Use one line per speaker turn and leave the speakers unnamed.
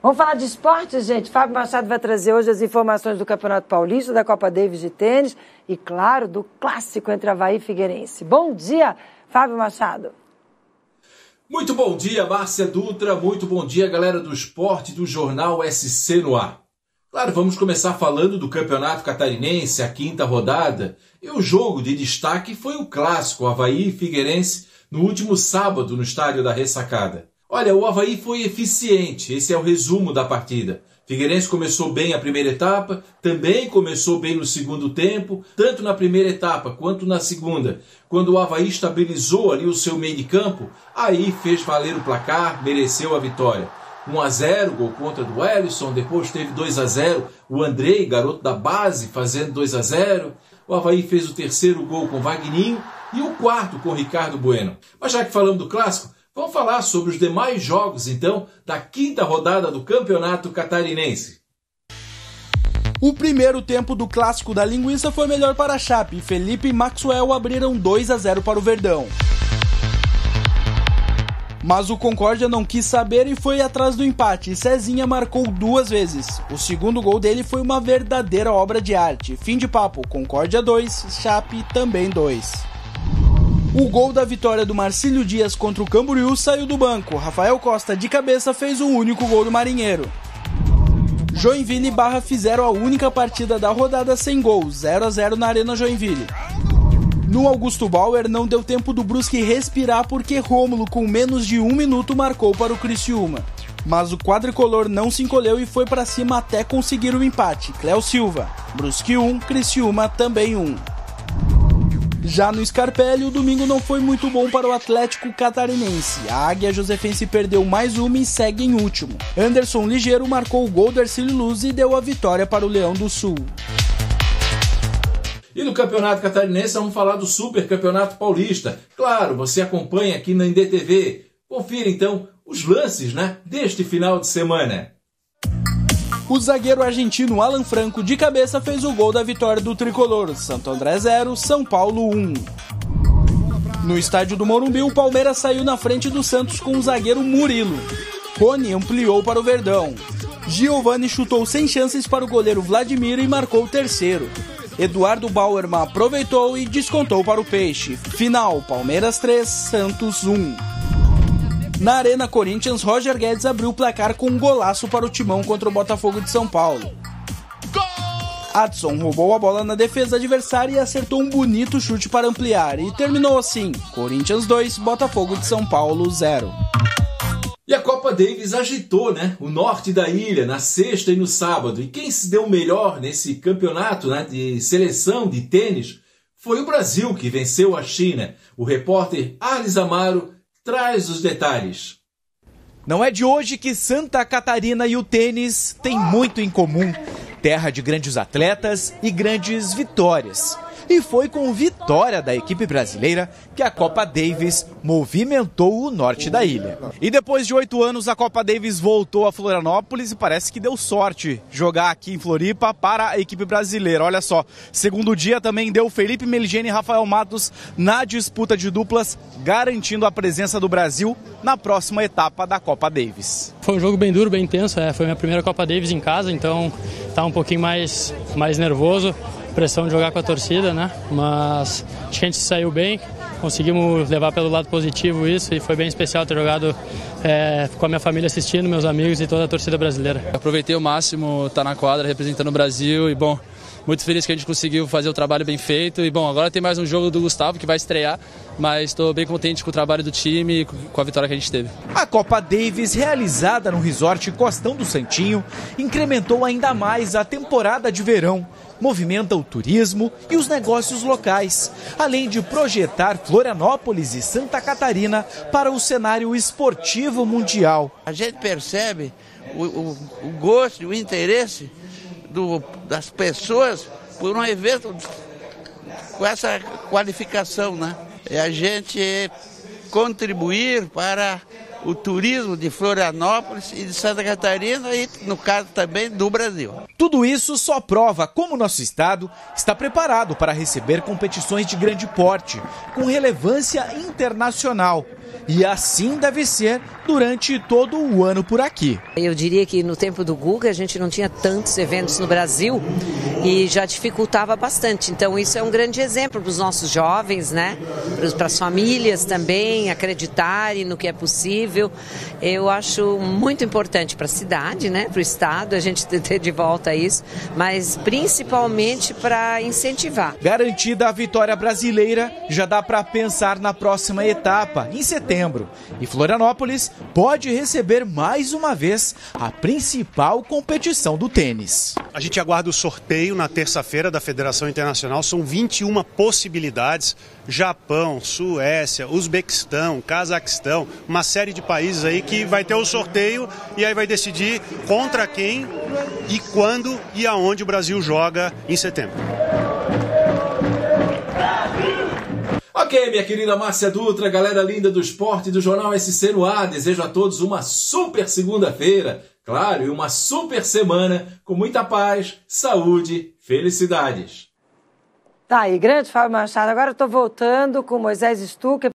Vamos falar de esportes, gente? Fábio Machado vai trazer hoje as informações do Campeonato Paulista, da Copa Davis de tênis e, claro, do clássico entre Avaí e Figueirense. Bom dia, Fábio Machado.
Muito bom dia, Márcia Dutra. Muito bom dia, galera do esporte do Jornal SC no ar. Claro, vamos começar falando do Campeonato Catarinense, a 5ª rodada. E o jogo de destaque foi o clássico Avaí e Figueirense no último sábado no Estádio da Ressacada. Olha, o Avaí foi eficiente, esse é o resumo da partida. Figueirense começou bem a primeira etapa, também começou bem no segundo tempo, tanto na primeira etapa quanto na segunda. Quando o Avaí estabilizou ali o seu meio de campo, aí fez valer o placar, mereceu a vitória. 1-0, gol contra do Wellison, depois teve 2-0, o Andrei, garoto da base, fazendo 2-0. O Avaí fez o terceiro gol com Vagninho e o quarto com Ricardo Bueno. Mas já que falamos do clássico, vamos falar sobre os demais jogos, então, da 5ª rodada do Campeonato Catarinense.
O primeiro tempo do clássico da Linguiça foi melhor para a Chape e Felipe e Maxwell abriram 2-0 para o Verdão. Mas o Concórdia não quis saber e foi atrás do empate, e Cezinha marcou 2 vezes. O segundo gol dele foi uma verdadeira obra de arte. Fim de papo, Concórdia 2, Chape também 2. O gol da vitória do Marcílio Dias contra o Camboriú saiu do banco. Rafael Costa, de cabeça, fez o único gol do Marinheiro. Joinville e Barra fizeram a única partida da rodada sem gol, 0-0 na Arena Joinville. No Augusto Bauer não deu tempo do Brusque respirar porque Rômulo, com menos de 1 minuto, marcou para o Criciúma. Mas o quadricolor não se encolheu e foi para cima até conseguir o empate. Cléo Silva, Brusque 1, Criciúma também 1. Já no Scarpelli, o domingo não foi muito bom para o Atlético Catarinense. A Águia Josefense perdeu mais uma e segue em último. Anderson Ligeiro marcou o gol do Ercílio Luz e deu a vitória para o Leão do Sul.
E no Campeonato Catarinense vamos falar do Super Campeonato Paulista. Claro, você acompanha aqui na NDTV. Confira então os lances, deste final de semana.
O zagueiro argentino Alan Franco, de cabeça, fez o gol da vitória do tricolor. Santo André 0, São Paulo 1. No estádio do Morumbi, o Palmeiras saiu na frente do Santos com o zagueiro Murilo. Rony ampliou para o Verdão. Giovani chutou sem chances para o goleiro Vladimir e marcou o terceiro. Eduardo Bauerman aproveitou e descontou para o Peixe. Final, Palmeiras 3, Santos 1. Na Arena Corinthians, Roger Guedes abriu o placar com um golaço para o Timão contra o Botafogo de São Paulo. Adson roubou a bola na defesa adversária e acertou um bonito chute para ampliar. E terminou assim, Corinthians 2, Botafogo de São Paulo 0.
E a Copa Davis agitou, o norte da ilha, na sexta e no sábado. E quem se deu melhor nesse campeonato de seleção de tênis foi o Brasil, que venceu a China. O repórter Arlis Amaro traz os detalhes.
Não é de hoje que Santa Catarina e o tênis têm muito em comum. Terra de grandes atletas e grandes vitórias. E foi com vitória da equipe brasileira que a Copa Davis movimentou o norte da ilha. E depois de 8 anos, a Copa Davis voltou a Florianópolis e parece que deu sorte jogar aqui em Floripa para a equipe brasileira. Olha só, segundo dia também deu Felipe Meligeni e Rafael Matos na disputa de duplas, garantindo a presença do Brasil na próxima etapa da Copa Davis.
Foi um jogo bem duro, bem intenso, foi minha primeira Copa Davis em casa, então tá um pouquinho mais nervoso. Pressão de jogar com a torcida, mas acho que a gente saiu bem, conseguimos levar pelo lado positivo isso e foi bem especial ter jogado com a minha família assistindo, meus amigos e toda a torcida brasileira.
Aproveitei o máximo estar na quadra representando o Brasil e muito feliz que a gente conseguiu fazer o trabalho bem feito e agora tem mais um jogo do Gustavo que vai estrear, mas estou bem contente com o trabalho do time e com a vitória que a gente teve.
A Copa Davis, realizada no Resort Costão do Santinho, incrementou ainda mais a temporada de verão. Movimenta o turismo e os negócios locais, além de projetar Florianópolis e Santa Catarina para o cenário esportivo mundial.
A gente percebe o gosto e o interesse das pessoas por um evento com essa qualificação, É a gente contribuir para o turismo de Florianópolis e de Santa Catarina e, no caso, também do Brasil.
Tudo isso só prova como nosso estado está preparado para receber competições de grande porte, com relevância internacional. E assim deve ser durante todo o ano por aqui.
Eu diria que no tempo do Guga a gente não tinha tantos eventos no Brasil e já dificultava bastante. Então isso é um grande exemplo para os nossos jovens, né? Para as famílias também acreditarem no que é possível. Eu acho muito importante para a cidade, né? Para o estado a gente ter de volta isso, mas principalmente para incentivar.
Garantida a vitória brasileira, já dá para pensar na próxima etapa, em setembro. E Florianópolis pode receber mais uma vez a principal competição do tênis.
A gente aguarda o sorteio na terça-feira da Federação Internacional. São 21 possibilidades. Japão, Suécia, Uzbequistão, Cazaquistão, uma série de países aí que vai ter o sorteio e aí vai decidir contra quem e quando e aonde o Brasil joga em setembro.
Ok, minha querida Márcia Dutra, galera linda do esporte do Jornal SC no ar, desejo a todos uma super segunda-feira, claro, e uma super semana com muita paz, saúde, felicidades.
Tá aí, grande Fábio Machado. Agora eu estou voltando com Moisés Stucker.